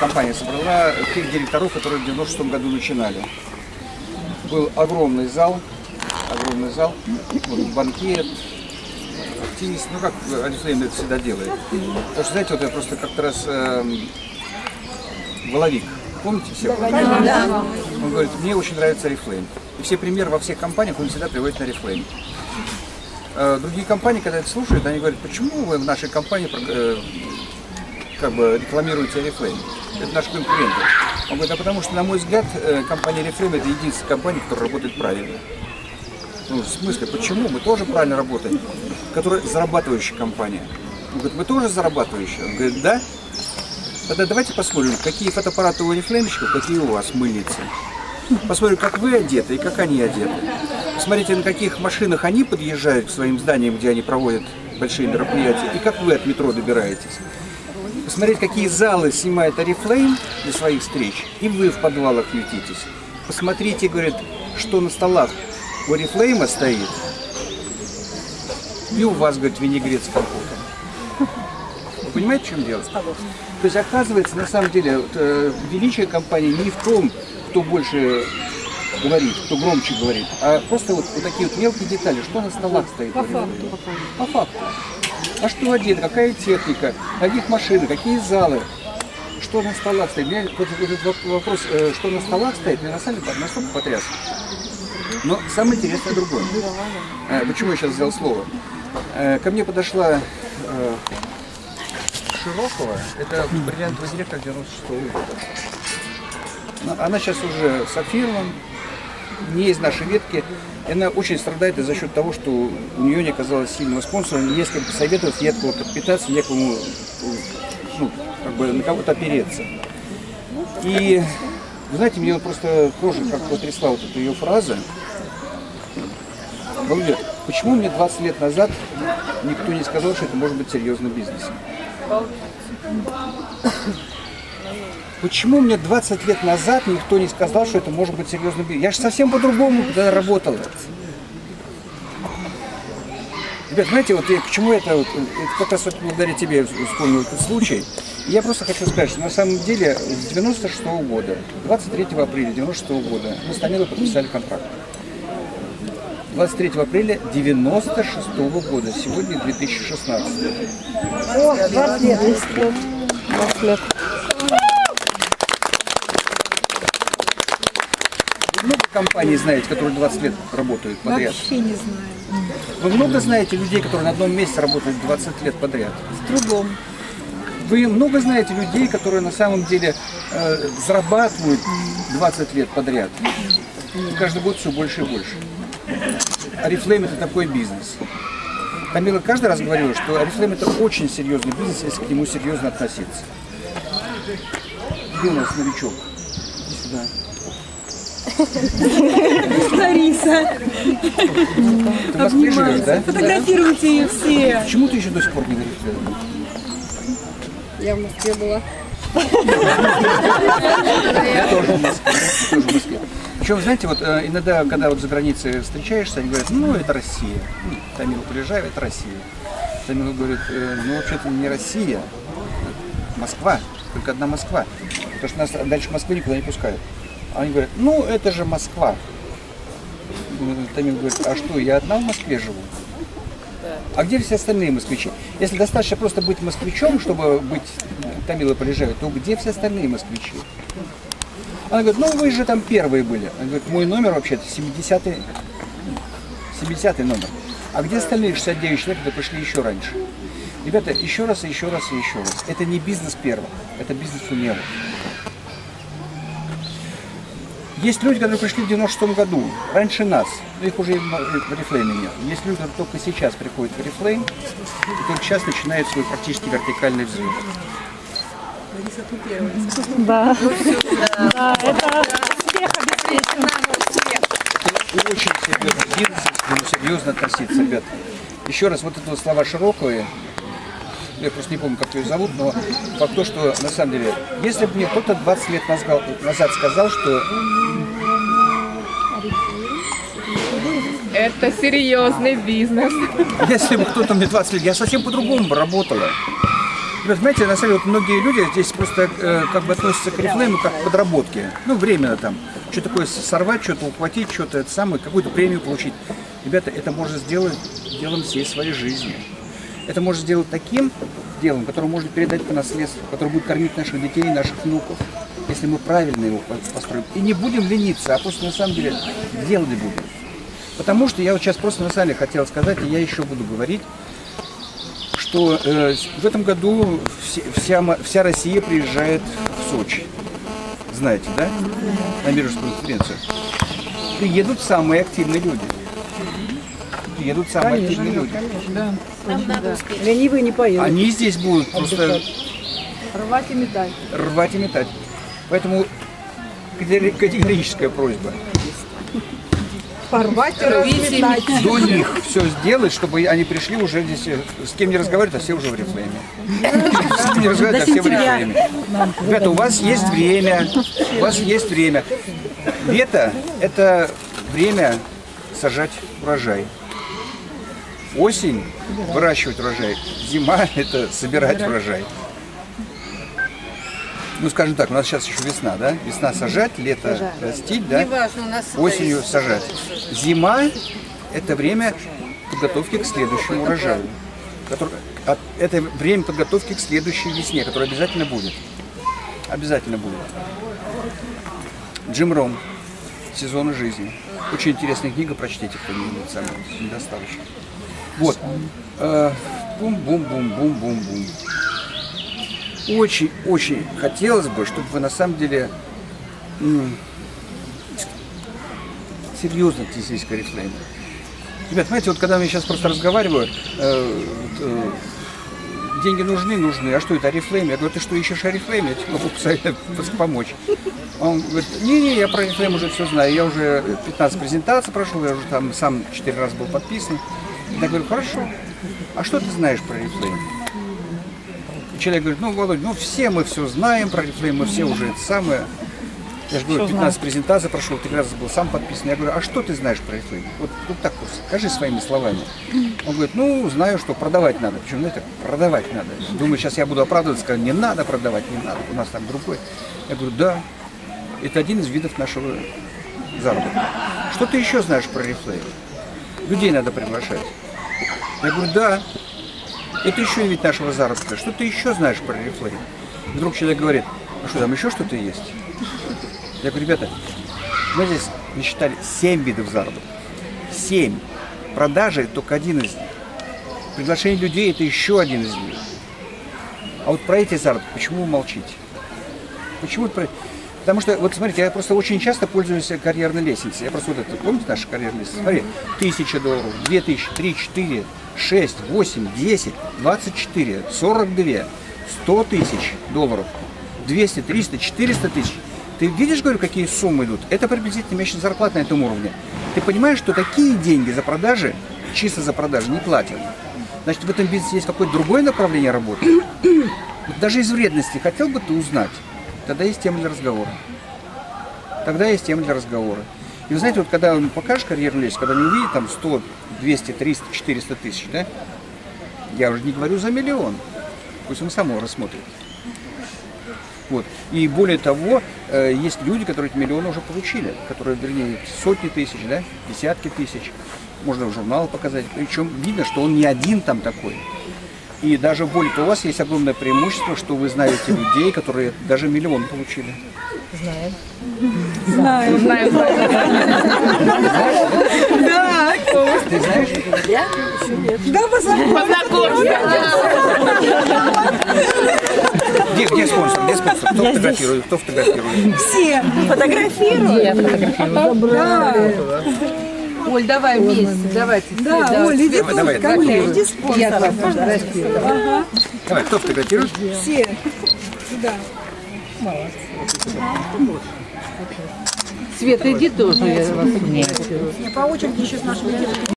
компания собрала тех директоров, которые в 96 году начинали. Был огромный зал, вот, банкет, активист, ну как Oriflame это всегда делает. Потому что, знаете, вот я просто как-то раз Воловик, помните все? Да. Он говорит, мне очень нравится Oriflame. И все примеры во всех компаниях он всегда приводит на Oriflame. Другие компании, когда это слушают, они говорят, почему вы в нашей компании как бы рекламируете Oriflame? Это наши конкуренты. Он говорит, а потому что, на мой взгляд, компания Oriflame это единственная компания, которая работает правильно. Ну, в смысле, почему? Мы тоже правильно работаем. Которая зарабатывающая компания. Он говорит, вы тоже зарабатывающая? Он говорит, да. Тогда давайте посмотрим, какие фотоаппараты у Oriflameщиков, какие у вас мыльницы. Посмотрим, как вы одеты и как они одеты. Посмотрите, на каких машинах они подъезжают к своим зданиям, где они проводят большие мероприятия, и как вы от метро добираетесь. Посмотреть, какие залы снимает Oriflame для своих встреч, и вы в подвалах ютитесь. Посмотрите, говорит, что на столах у Oriflame стоит, и у вас, говорит, винегрет с компотом. Вы понимаете, в чем дело? То есть, оказывается, на самом деле, вот, величие компании не в том, кто больше говорит, кто громче говорит, а просто вот такие вот мелкие детали, что на столах стоит. По факту. А что одет, какая техника, каких машин, какие залы, что на столах стоит. Меня вот этот вопрос, что на столах стоит, меня на самом деле настолько потряс. Но самое интересное другое. Почему я сейчас взял слово? Ко мне подошла Широкова, это бриллиантовый директор 96-го года. Она сейчас уже с Афирмом, не из нашей ветки. И она очень страдает за счет того, что у нее не оказалось сильного спонсора, не с кем посоветоваться, не от кого подпитаться, некому, ну, как бы на кого-то опереться. И, вы знаете, мне вот просто тоже как-то потрясла вот эта ее фраза. Володя, почему мне 20 лет назад никто не сказал, что это может быть серьезным бизнесом? Почему мне 20 лет назад никто не сказал, что это может быть серьезным бизнесом? Я же совсем по-другому тогда работал. Ребят, знаете, вот я, к чему это как раз вот благодаря тебе вспомнил этот случай. Я просто хочу сказать, что на самом деле с 96-го года, 23 апреля 96-го года мы с Тамилой подписали контракт. 23 апреля 96-го года, сегодня 2016. О, 20 лет. 20 лет. Много компаний знаете, которые 20 лет работают подряд? Вообще не знаю. Вы много знаете людей, которые на одном месте работают 20 лет подряд? С трудом. Вы много знаете людей, которые на самом деле зарабатывают 20 лет подряд? И каждый год все больше и больше. Oriflame это такой бизнес. Тамила каждый раз говорила, что Oriflame это очень серьезный бизнес, если к нему серьезно относиться. Где у нас новичок? Иди сюда. Лариса. Ты в Москве живешь, да? Фотографируйте ее все. Почему ты еще до сих пор не говоришь? Я в Москве была. Я тоже в Москве. Причем, знаете, вот иногда, когда вот за границей встречаешься, они говорят, ну это Россия. Тамила, приезжай, это Россия. Тамила говорит, ну вообще-то не Россия, Москва, только одна Москва. Потому что нас дальше Москвы никуда не пускают. Они говорят, ну это же Москва. Тамила говорит, а что, я одна в Москве живу? А где все остальные москвичи? Если достаточно просто быть москвичом, чтобы быть Тамила Полежаевой, то где все остальные москвичи? Она говорит, ну вы же там первые были. Она говорит, мой номер вообще-то 70-й номер. А где остальные 69 человек, которые пришли еще раньше? Ребята, еще раз и еще раз и еще раз. Это не бизнес первым, это бизнес умелый. Есть люди, которые пришли в 96-м году, раньше нас, их уже в Oriflame нет. Есть люди, которые только сейчас приходят в Oriflame, и только сейчас начинают свой практически вертикальный взлет. Да. Да, это успех обеспечен. Очень серьезный бизнес, к нему серьезно относиться, ребят. Еще раз, вот это вот слова Широковой, я просто не помню, как ее зовут, но факт то, что на самом деле, если бы мне кто-то 20 лет назад сказал, что это серьезный бизнес. Если бы кто-то мне 20 лет, я совсем по-другому бы работала. Вы знаете, на самом деле, вот многие люди здесь просто как бы относятся к Oriflame как к подработке. Ну, временно там. Что такое сорвать, что-то ухватить, что-то это самое, какую-то премию получить. Ребята, это можно сделать делом всей своей жизни. Это можно сделать таким делом, которое можно передать по наследству, которое будет кормить наших детей и наших внуков, если мы правильно его построим. И не будем лениться, а просто на самом деле делать будем. Потому что я вот сейчас просто на самом деле хотел сказать, и я еще буду говорить, что в этом году вся Россия приезжает в Сочи. Знаете, да? На Миржскую конференцию. Приедут самые активные люди. Приедут самые активные люди. Да. Ленивые не поедут. Они здесь будут просто Рвать и метать. рвать и метать. Поэтому категорическая просьба Порвать и разметать. до них все сделать, чтобы они пришли уже здесь, с кем не разговаривают, а все уже в Oriflame. С кем не разговаривают, а все в Oriflame. Ребята, у вас есть время, у вас есть время. Лето – это время сажать урожай. Осень – выращивать урожай. Зима – это собирать урожай. Ну, скажем так, у нас сейчас еще весна, да? Весна сажать, лето растить, да? Осенью сажать. Зима – это время подготовки к следующему урожаю. Это время подготовки к следующей весне, которая обязательно будет. Обязательно будет. Джим Ром. «Сезоны жизни». Очень интересная книга, прочтите, кто не достаточно. Вот. Бум-бум-бум-бум-бум-бум. Очень-очень хотелось бы, чтобы вы на самом деле серьезно отнеслись к Oriflame. Ребят, знаете, вот когда я сейчас просто разговариваю, деньги нужны, а что это Oriflame? Я говорю, ты что, ищешь Oriflame? Я тебе могу помочь. Он говорит, не, я про Oriflame уже все знаю, я уже 15 презентаций прошел, я уже там сам 4 раза был подписан. Я говорю, хорошо, а что ты знаешь про Oriflame? И человек говорит, ну, Володь, ну все мы все знаем про Oriflame, мы все уже это самое. Я же говорю, 15 презентаций прошел, 3 раза был сам подписан. Я говорю, а что ты знаешь про Oriflame? Вот так вот, скажи своими словами. Он говорит, ну, знаю, что продавать надо. Причем, знаете, продавать надо. Думаю, сейчас я буду оправдываться, скажу, не надо продавать, не надо, у нас там другой. Я говорю, да, это один из видов нашего заработка. Что ты еще знаешь про Oriflame? Людей надо приглашать. Я говорю, да, это еще вид нашего заработка. Что ты еще знаешь про Oriflame? Вдруг человек говорит, а что там еще что-то есть? Я говорю, ребята, мы здесь насчитали 7 видов заработка. 7. Продажи только один из них. Приглашение людей это еще один из них. А вот про эти заработки почему вы молчите? Почему про... Потому что, вот смотрите, я просто очень часто пользуюсь карьерной лестницей. Я просто вот это, помните нашу карьерную лестницу? Смотри, $1000, 2000, 3, 4, 6, 8, 10, 24, 42, 100 тысяч долларов, 200, 300, 400 тысяч. Ты видишь, говорю, какие суммы идут? Это приблизительно месячная зарплата на этом уровне. Ты понимаешь, что такие деньги за продажи, чисто за продажи, не платят. Значит, в этом бизнесе есть какое-то другое направление работы. Вот даже из вредности хотел бы ты узнать, тогда есть тема для разговора. Тогда есть тема для разговора. И вы знаете, вот когда покажешь карьерную лестницу, когда не увидит там 100, 200, 300, 400 тысяч, да? Я уже не говорю за миллион. Пусть он сам его рассмотрит. Вот. И более того, есть люди, которые эти миллионы уже получили, которые, вернее, сотни тысяч, да, десятки тысяч. Можно в журнал показать. Причем видно, что он не один там такой. И даже более того, у вас есть огромное преимущество, что вы знаете людей, которые даже миллион получили. Знаем. Знаем. Да. Ты знаешь? Я? Да, познакомься. Где спонсор? Где спонсор? Кто фотографирует? Кто фотографирует? Все фотографируют. Я фотографирую. Оль, давай вместе, давайте. Да, Оль, иди тут давай, ко мне, давай. иди спонсором. Я фотографирую. Ага. Давай, кто фотографирует? Все. Да. Света, иди тоже, я вас фотографирую. По очереди еще с нашими девушками.